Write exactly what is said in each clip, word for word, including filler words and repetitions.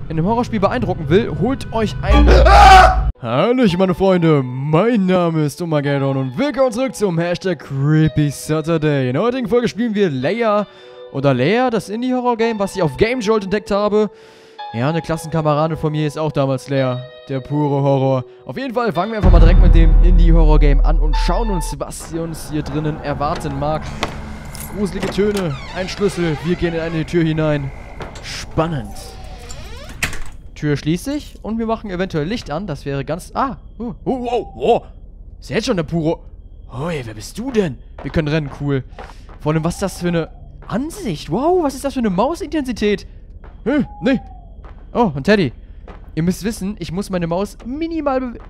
in einem Horrorspiel beeindrucken will, holt euch ein... Ah! Hallo meine Freunde, mein Name ist Armageddon und willkommen zurück zum Hashtag Creepy Saturday. In der heutigen Folge spielen wir Leia oder Leia, das Indie-Horror-Game, was ich auf Game Jolt entdeckt habe. Ja, eine Klassenkameradin von mir ist auch damals Leia, der pure Horror. Auf jeden Fall fangen wir einfach mal direkt mit dem Indie-Horror-Game an und schauen uns, was uns hier drinnen erwarten mag. Gruselige Töne, ein Schlüssel, wir gehen in eine Tür hinein. Spannend. Tür schließt sich und wir machen eventuell Licht an. Das wäre ganz... Ah, oh, oh, oh, oh. Ist ja jetzt schon der pure... Hoi, wer bist du denn? Wir können rennen, cool. Vor allem, was ist das für eine Ansicht? Wow, was ist das für eine Mausintensität? Hm, nee. Oh, und Teddy. Ihr müsst wissen, ich muss meine Maus minimal bewegen.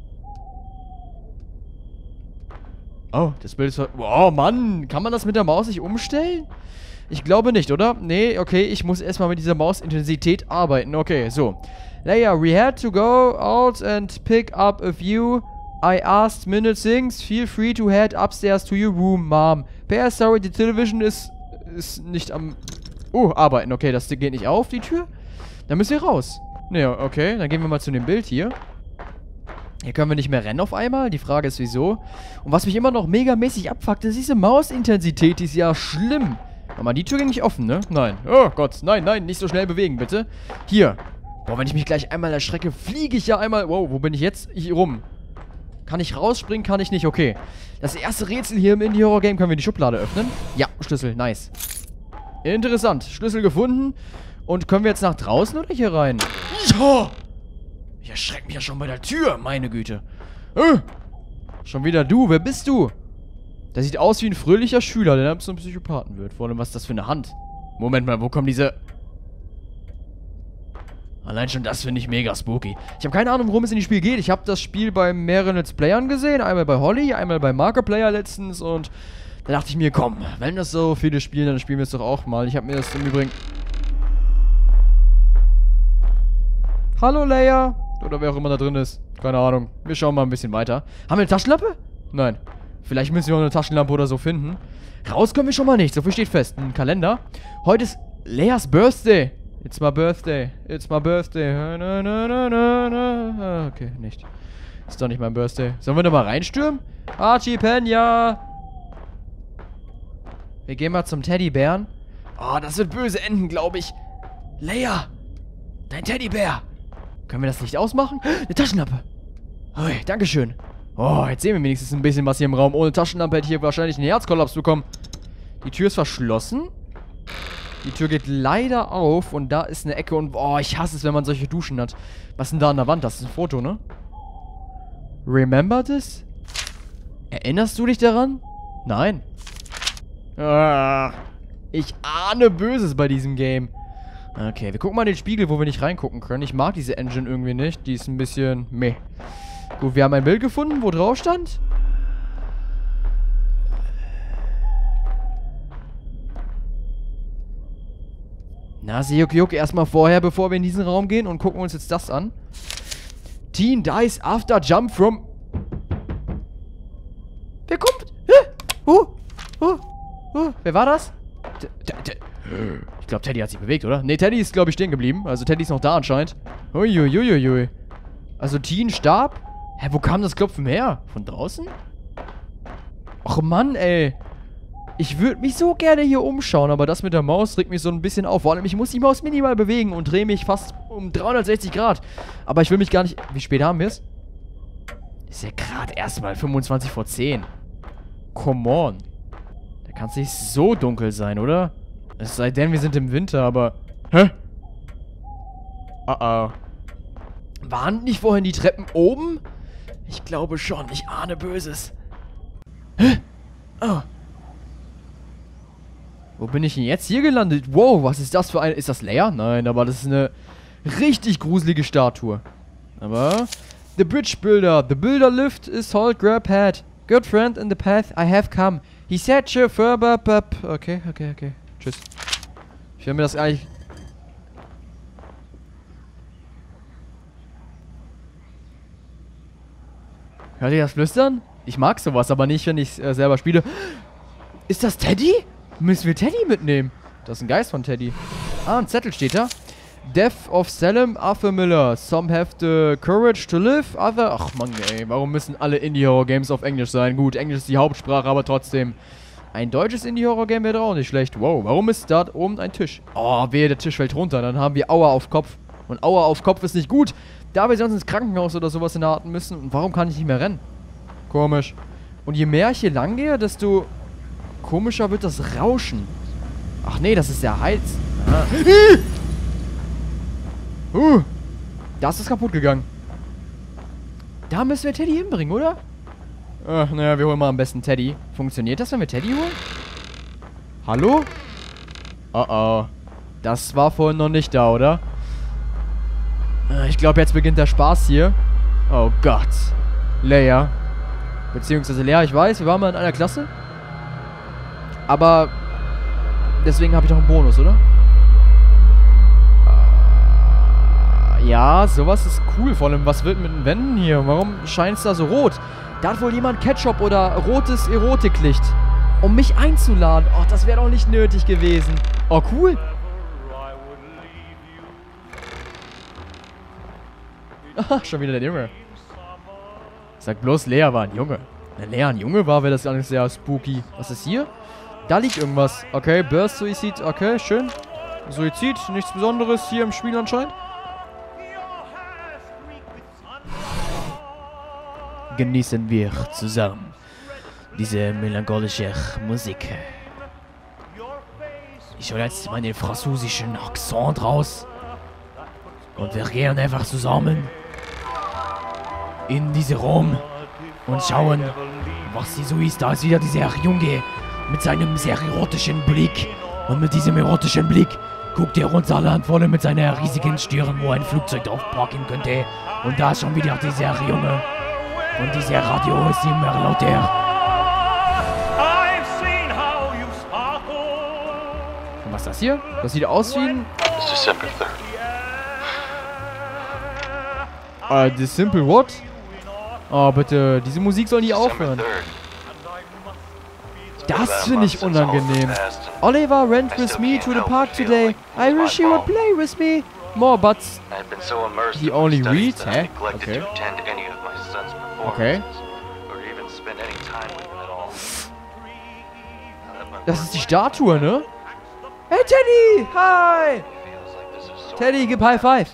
Oh, das Bild ist... Oh, Mann. Kann man das mit der Maus nicht umstellen? Ich glaube nicht, oder? Nee, okay, ich muss erstmal mit dieser Mausintensität arbeiten. Okay, so. Leia, we had to go out and pick up a few I asked minute things. Feel free to head upstairs to your room, Mom. P S, sorry, the television ist, ist nicht am... Oh, arbeiten. Okay, das geht nicht auf, die Tür. Dann müssen wir raus. Nee, okay, dann gehen wir mal zu dem Bild hier. Hier können wir nicht mehr rennen auf einmal. Die Frage ist, wieso? Und was mich immer noch megamäßig abfuckt, ist diese Mausintensität. Die ist ja schlimm. Aber die Tür ging nicht offen, ne? Nein. Oh Gott, nein, nein, nicht so schnell bewegen, bitte. Hier. Boah, wenn ich mich gleich einmal erschrecke, fliege ich ja einmal... Wow, wo bin ich jetzt? Hier rum. Kann ich rausspringen? Kann ich nicht, okay. Das erste Rätsel hier im Indie-Horror-Game. Können wir die Schublade öffnen? Ja, Schlüssel, nice. Interessant, Schlüssel gefunden. Und können wir jetzt nach draußen oder hier rein? Ja! Ich erschrecke mich ja schon bei der Tür, meine Güte. Äh, schon wieder du, wer bist du? Der sieht aus wie ein fröhlicher Schüler, der dann zum Psychopathen wird. Vor allem, was ist das für eine Hand? Moment mal, wo kommen diese... Allein schon das finde ich mega spooky. Ich habe keine Ahnung, worum es in dem Spiel geht. Ich habe das Spiel bei mehreren Let's Playern gesehen. Einmal bei Holly, einmal bei Markiplier letztens. Und da dachte ich mir, komm, wenn das so viele spielen, dann spielen wir es doch auch mal. Ich habe mir das im Übrigen... Hallo Leia. Oder wer auch immer da drin ist. Keine Ahnung. Wir schauen mal ein bisschen weiter. Haben wir eine Taschenlampe? Nein. Vielleicht müssen wir auch eine Taschenlampe oder so finden. Raus können wir schon mal nicht. So viel steht fest. Ein Kalender. Heute ist Leias Birthday. It's my birthday. It's my birthday. Na, na, na, na, na. Okay, nicht. Ist doch nicht mein Birthday. Sollen wir da mal reinstürmen? Archie Penya. Wir gehen mal zum Teddybären. Oh, das wird böse enden, glaube ich. Leia. Dein Teddybär. Können wir das Licht ausmachen? Eine Taschenlampe. Hui, dankeschön. Oh, jetzt sehen wir wenigstens ein bisschen was hier im Raum. Ohne Taschenlampe hätte ich hier wahrscheinlich einen Herzkollaps bekommen. Die Tür ist verschlossen. Die Tür geht leider auf. Und da ist eine Ecke. Und oh, ich hasse es, wenn man solche Duschen hat. Was ist denn da an der Wand? Das ist ein Foto, ne? Remember this? Erinnerst du dich daran? Nein. Ah, ich ahne Böses bei diesem Game. Okay, wir gucken mal in den Spiegel, wo wir nicht reingucken können. Ich mag diese Engine irgendwie nicht. Die ist ein bisschen meh. Gut, wir haben ein Bild gefunden, wo drauf stand. Na, Seok Juk, erstmal vorher, bevor wir in diesen Raum gehen und gucken uns jetzt das an. Teen dies after jump from... Wer kommt? Uh, uh, uh, wer war das? T t t ich glaube, Teddy hat sich bewegt, oder? Ne, Teddy ist, glaube ich, stehen geblieben. Also Teddy ist noch da anscheinend. Uiuiuiui. Also Teen starb? Hä, wo kam das Klopfen her? Von draußen? Och Mann, ey. Ich würde mich so gerne hier umschauen, aber das mit der Maus regt mich so ein bisschen auf. Vor allem, ich muss die Maus minimal bewegen und drehe mich fast um dreihundertsechzig Grad. Aber ich will mich gar nicht... Wie spät haben wir es? Ist ja gerade erstmal fünfundzwanzig vor zehn. Come on. Da kann es nicht so dunkel sein, oder? Es sei denn, wir sind im Winter, aber... Hä? Oh oh. Waren nicht vorhin die Treppen oben? Ich glaube schon. Ich ahne Böses. Hä? Oh. Wo bin ich denn jetzt hier gelandet? Wow, was ist das für eine... Ist das Leia? Nein, aber das ist eine richtig gruselige Statue. Aber... The Bridge Builder. The Builder Lift is hold grab head. Good friend in the path I have come. He said chauffeur, bup, bup. Okay, okay, okay. Tschüss. Ich will mir das eigentlich... Hört ihr das Flüstern? Ich mag sowas, aber nicht, wenn ich äh, selber spiele. Ist das Teddy? Müssen wir Teddy mitnehmen? Das ist ein Geist von Teddy. Ah, ein Zettel steht da. Death of Salem, Arthur Miller. Some have the courage to live, other... Ach Mann, ey, warum müssen alle Indie-Horror-Games auf Englisch sein? Gut, Englisch ist die Hauptsprache, aber trotzdem. Ein deutsches Indie-Horror-Game wäre auch nicht schlecht. Wow, warum ist da oben ein Tisch? Oh, wehe, der Tisch fällt runter, dann haben wir Aua auf Kopf. Und Aua auf Kopf ist nicht gut, da wir sonst ins Krankenhaus oder sowas in der Art müssen. Und warum kann ich nicht mehr rennen? Komisch. Und je mehr ich hier lang gehe, desto komischer wird das Rauschen. Ach nee, das ist der Hals. Ah. Uh, das ist kaputt gegangen. Da müssen wir Teddy hinbringen, oder? Ach, naja, wir holen mal am besten Teddy. Funktioniert das, wenn wir Teddy holen? Hallo? Oh oh. Das war vorhin noch nicht da, oder? Ich glaube, jetzt beginnt der Spaß hier. Oh Gott. Leia. Beziehungsweise Lea, ich weiß, wir waren mal in einer Klasse. Aber deswegen habe ich doch einen Bonus, oder? Ja, sowas ist cool. Vor allem, was wird mit den Wänden hier? Warum scheint es da so rot? Da hat wohl jemand Ketchup oder rotes Erotiklicht, um mich einzuladen. Oh, das wäre doch nicht nötig gewesen. Oh, cool. Aha, schon wieder der Junge. Sag bloß, Lea war ein Junge. Wenn Lea ein Junge war, wäre das gar nicht sehr spooky. Was ist hier? Da liegt irgendwas. Okay, Burst Suizid. Okay, schön. Suizid, nichts Besonderes hier im Spiel anscheinend. Genießen wir zusammen diese melancholische Musik. Ich hole jetzt meinen französischen Akzent raus. Und wir gehen einfach zusammen in diesen Raum und schauen, was sie so ist. Da ist wieder dieser Junge mit seinem sehr erotischen Blick. Und mit diesem erotischen Blick guckt er unser Land voll mit seiner riesigen Stirn, wo ein Flugzeug drauf parken könnte. Und da ist schon wieder dieser Junge. Und dieser Radio ist immer lauter. Und was ist das hier? Das sieht aus wie ein... Uh, the simple what? Oh, bitte. Diese Musik soll nie aufhören. Das finde ich unangenehm. Oliver went with me to the park today. I wish he would play with me. More, but he only reads, hä? Okay. Okay. Das ist die Statue, ne? Hey, Teddy! Hi! Teddy, gib High Five.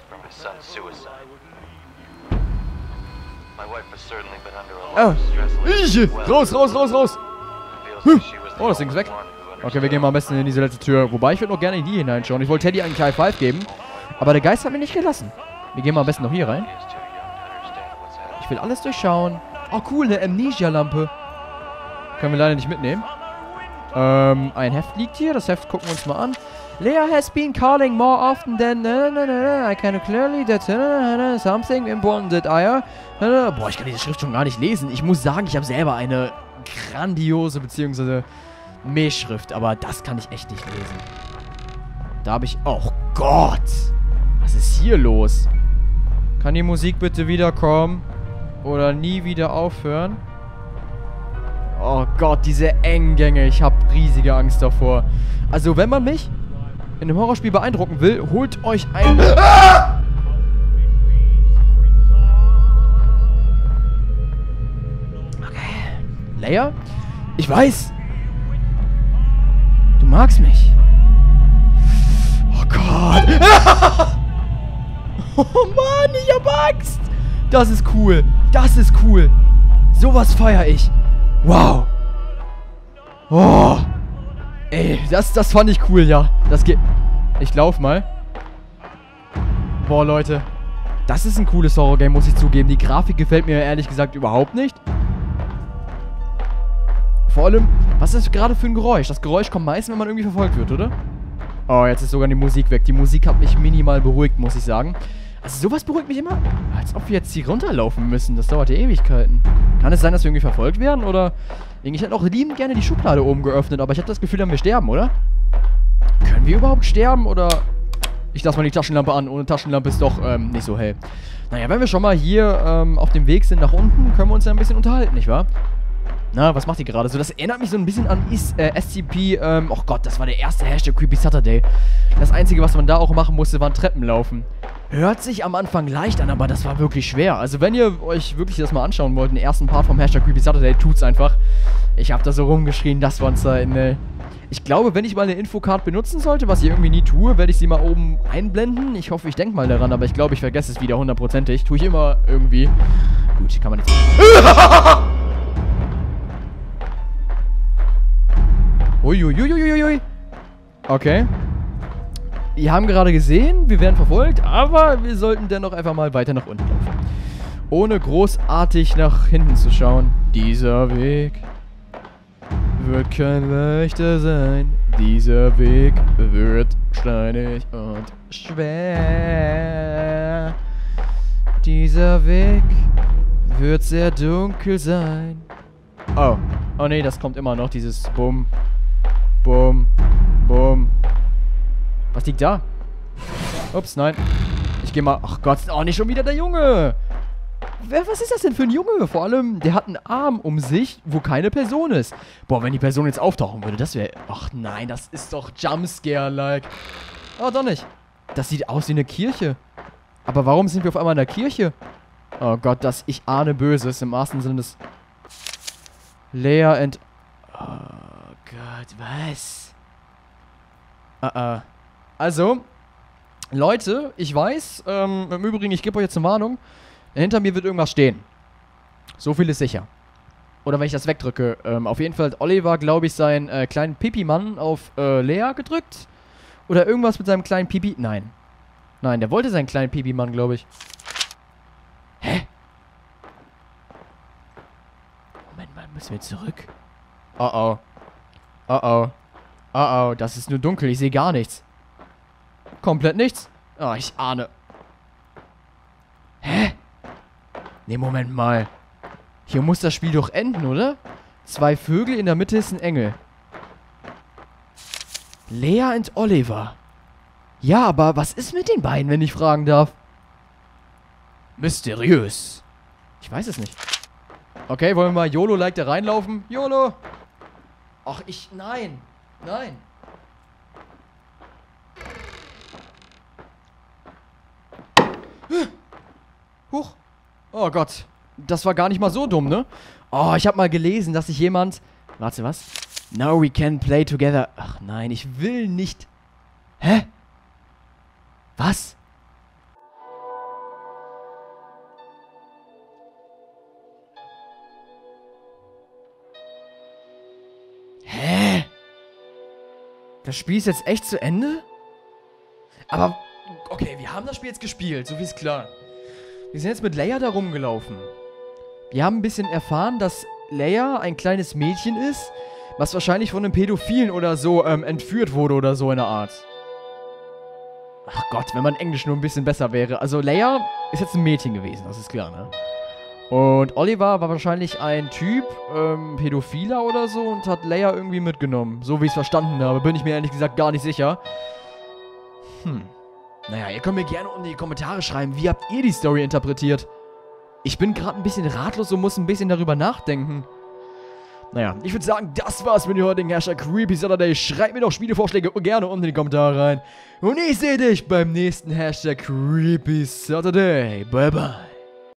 Oh. Ich. Raus, raus, raus, raus! Hm. Oh, das Ding ist weg. Okay, wir gehen mal am besten in diese letzte Tür. Wobei, ich würde noch gerne in die hineinschauen. Ich wollte Teddy eigentlich High Five geben. Aber der Geist hat mich nicht gelassen. Wir gehen mal am besten noch hier rein. Ich will alles durchschauen. Oh, cool, eine Amnesia-Lampe. Können wir leider nicht mitnehmen. Ähm, ein Heft liegt hier. Das Heft gucken wir uns mal an. Lea has been calling more often than... Na, na, na, na, I can clearly that... Na, na, something important that I... Na, boah, ich kann diese Schrift schon gar nicht lesen. Ich muss sagen, ich habe selber eine grandiose beziehungsweise Mähschrift. Aber das kann ich echt nicht lesen. Da habe ich... Oh Gott! Was ist hier los? Kann die Musik bitte wiederkommen? Oder nie wieder aufhören? Oh Gott, diese engen Gänge. Ich habe riesige Angst davor. Also, wenn man mich in einem Horrorspiel beeindrucken will, holt euch ein... Ah! Okay. Leia? Ich weiß. Du magst mich. Oh Gott. Oh Mann, ich hab Angst. Das ist cool. Das ist cool. Sowas feiere ich. Wow. Oh. Ey, das, das fand ich cool, ja. Das geht... Ich lauf mal. Boah, Leute. Das ist ein cooles Horror-Game, muss ich zugeben. Die Grafik gefällt mir ehrlich gesagt überhaupt nicht. Vor allem, was ist das gerade für ein Geräusch? Das Geräusch kommt meistens, wenn man irgendwie verfolgt wird, oder? Oh, jetzt ist sogar die Musik weg. Die Musik hat mich minimal beruhigt, muss ich sagen. Also sowas beruhigt mich immer. Als ob wir jetzt hier runterlaufen müssen. Das dauert ja Ewigkeiten. Kann es sein, dass wir irgendwie verfolgt werden? Oder... Ich hätte auch liebend gerne die Schublade oben geöffnet, aber ich habe das Gefühl, dass wir sterben, oder? Können wir überhaupt sterben, oder... Ich lasse mal die Taschenlampe an. Ohne Taschenlampe ist doch ähm, nicht so hell. Naja, wenn wir schon mal hier ähm, auf dem Weg sind nach unten, können wir uns ja ein bisschen unterhalten, nicht wahr? Na, was macht die gerade so? Das erinnert mich so ein bisschen an Is, äh, S C P, ähm, oh Gott, das war der erste Hashtag Creepy Saturday. Das Einzige, was man da auch machen musste, waren Treppen laufen. Hört sich am Anfang leicht an, aber das war wirklich schwer. Also wenn ihr euch wirklich das mal anschauen wollt, den ersten Part vom Hashtag Creepy Saturday, tut's einfach. Ich hab da so rumgeschrien, das waren Zeiten, ey. Ich glaube, wenn ich mal eine Infocard benutzen sollte, was ich irgendwie nie tue, werde ich sie mal oben einblenden. Ich hoffe, ich denke mal daran, aber ich glaube, ich vergesse es wieder hundertprozentig. Tue ich immer irgendwie. Gut, kann man nicht. Uiuiuiuiui. Okay. Wir haben gerade gesehen, wir werden verfolgt, aber wir sollten dennoch einfach mal weiter nach unten laufen. Ohne großartig nach hinten zu schauen. Dieser Weg wird kein leichter sein. Dieser Weg wird steinig und schwer. Dieser Weg wird sehr dunkel sein. Oh. Oh nee, das kommt immer noch, dieses Bumm. Bumm. Bumm. Was liegt da? Ups, nein. Ich geh mal... Ach Gott, oh, nicht schon wieder der Junge. Wer, was ist das denn für ein Junge? Vor allem, der hat einen Arm um sich, wo keine Person ist. Boah, wenn die Person jetzt auftauchen würde, das wäre... Ach nein, das ist doch Jumpscare-like. Oh, doch nicht. Das sieht aus wie eine Kirche. Aber warum sind wir auf einmal in der Kirche? Oh Gott, das... Ich ahne Böses im wahrsten Sinne des... Leia and... Oh Gott, was? Uh -uh. Also, Leute, ich weiß, ähm, im Übrigen, ich gebe euch jetzt eine Warnung. Hinter mir wird irgendwas stehen. So viel ist sicher. Oder wenn ich das wegdrücke. Ähm, auf jeden Fall hat Oliver, glaube ich, seinen äh, kleinen Pipi-Mann auf äh, Lea gedrückt. Oder irgendwas mit seinem kleinen Pipi... Nein. Nein, der wollte seinen kleinen Pipi-Mann, glaube ich. Hä? Moment mal, müssen wir zurück? Oh oh. Oh oh. Oh oh, das ist nur dunkel, ich sehe gar nichts. Komplett nichts? Oh, ich ahne. Hä? Ne, Moment mal. Hier muss das Spiel doch enden, oder? Zwei Vögel, in der Mitte ist ein Engel. Lea und Oliver. Ja, aber was ist mit den beiden, wenn ich fragen darf? Mysteriös. Ich weiß es nicht. Okay, wollen wir mal YOLO-like da reinlaufen? YOLO! Ach, ich... Nein. Nein. Huch. Oh Gott. Das war gar nicht mal so dumm, ne? Oh, ich habe mal gelesen, dass sich jemand... Warte, was? Now we can play together. Ach nein, ich will nicht... Hä? Was? Hä? Das Spiel ist jetzt echt zu Ende? Aber... Okay, wir haben das Spiel jetzt gespielt, so wie ist klar. Wir sind jetzt mit Leia da rumgelaufen. Wir haben ein bisschen erfahren, dass Leia ein kleines Mädchen ist, was wahrscheinlich von einem Pädophilen oder so ähm, entführt wurde oder so in der Art. Ach Gott, wenn mein Englisch nur ein bisschen besser wäre. Also Leia ist jetzt ein Mädchen gewesen, das ist klar, ne? Und Oliver war wahrscheinlich ein Typ, ähm, Pädophiler oder so und hat Leia irgendwie mitgenommen. So wie ich es verstanden habe, bin ich mir ehrlich gesagt gar nicht sicher. Hm. Naja, ihr könnt mir gerne unten in die Kommentare schreiben, wie habt ihr die Story interpretiert? Ich bin gerade ein bisschen ratlos und muss ein bisschen darüber nachdenken. Naja, ich würde sagen, das war's mit dem heutigen Hashtag Creepy Saturday. Schreibt mir doch Spielevorschläge gerne unten in die Kommentare rein. Und ich sehe dich beim nächsten Hashtag Creepy Saturday. Bye bye.